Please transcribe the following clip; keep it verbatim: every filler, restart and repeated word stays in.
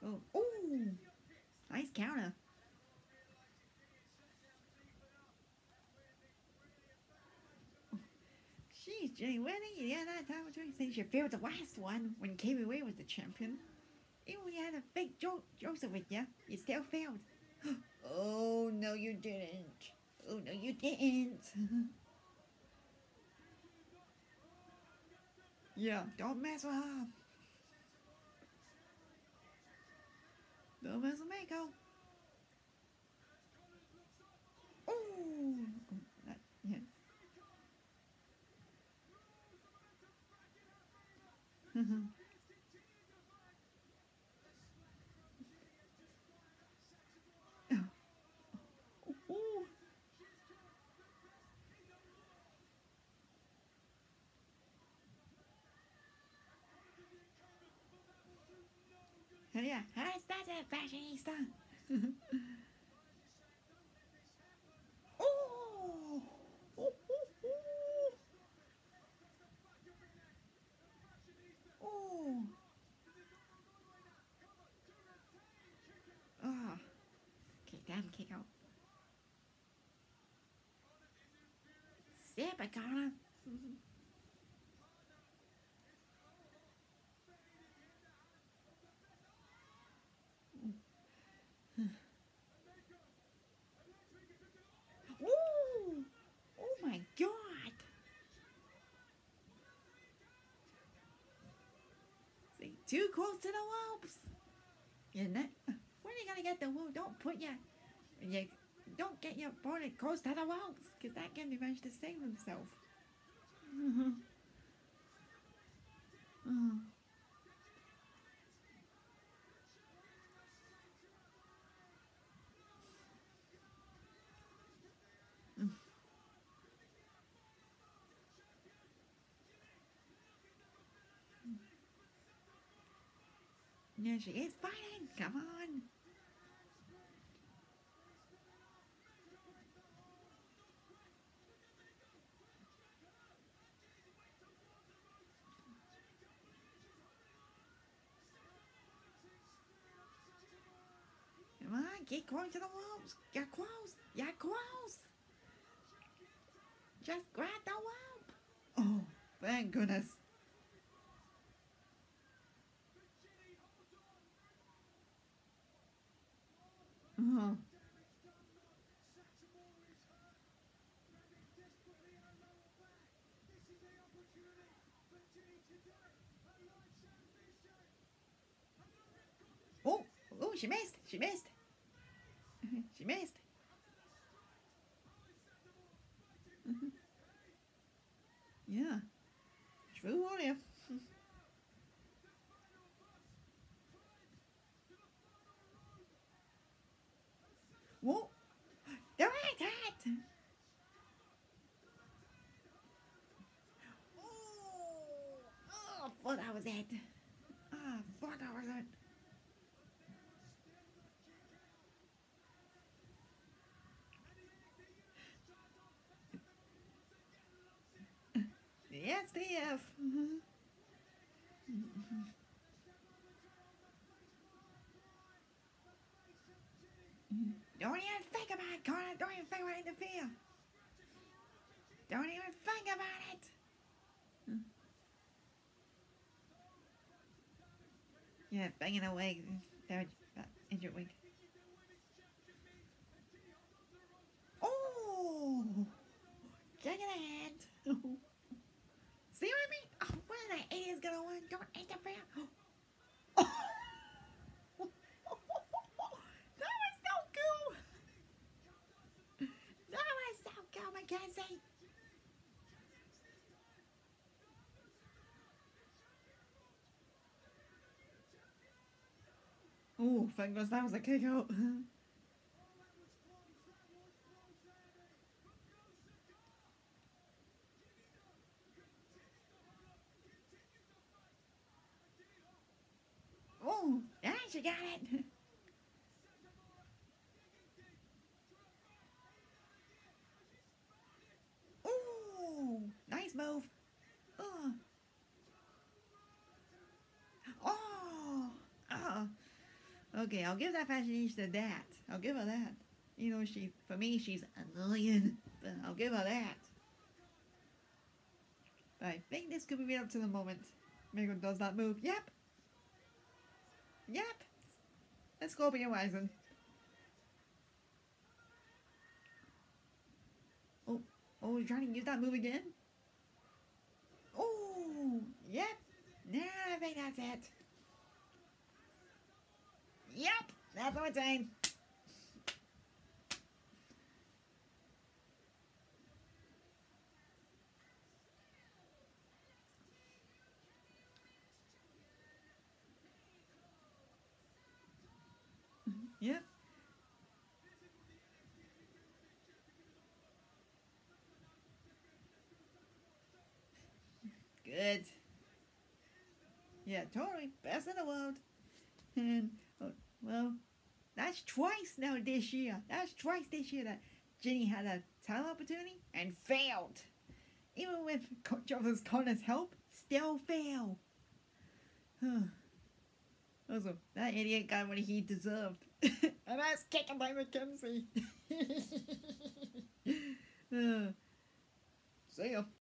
Oh, ooh, nice counter. She's Jenny winning. Yeah, that time too. Since you failed the last one when K B Way was the champion. Even when you had a fake jo- Joseph with you, you still failed. Oh, no, you didn't. Oh, no, you didn't. Yeah, don't mess with her. Don't mess with Mako. Oh, that, yeah. Ooh. Yeah, that's, that's a fashionista. Oh. Oh, oh, oh. Oh. Ah, kick down, kick out. Zip, I got him. Ooh. Oh my god. See, too close to the ropes. You're not. When are you gonna get the woo? Don't put your, you, don't get your opponent close to the ropes, cause that can be managed to save himself. Uh-huh. Uh-huh. Yeah, she is fighting. Come on. Come on, get close to the ropes. You're close. You're close. Just grab the rope. Oh, thank goodness. Uh-huh. Oh, oh, she missed. She missed. She missed. Uh-huh. Yeah. True warrior. Whoa. The right hat. Oh, oh, I thought that was it. Ah, I thought that was it. Yes, T F. Don't even think about it, Connor. Don't even think about interfere. Don't even think about it. Yeah, banging away. Damage, uh, injured wing. Oh, check it out. See what I mean? Oh, where that idiot's gonna win? Don't interfere. Oh. That was so cool. That was so cool, Mackenzie. Oh, thank goodness that was a kick out. Oh, yeah, she got it. Oh, nice move. Oh, oh, oh. Okay, I'll give that fashionista that. I'll give her that. You know, she for me she's annoying, but I'll give her that. But I think this could be made up to the moment. Mego does not move. Yep. Yep. Let's go be Wisen. Oh, oh, you're trying to use that move again? Oh, yep. Nah, I think that's it. Yep, that's what I'm saying. Yep. Good. Yeah, totally. Best in the world. And, oh, well, that's twice now this year. That's twice this year that Ginny had a title opportunity and failed. Even with Joseph Connor's help, still failed. Also, that idiot got what he deserved. And that's kicking by Mackenzie. uh, see ya.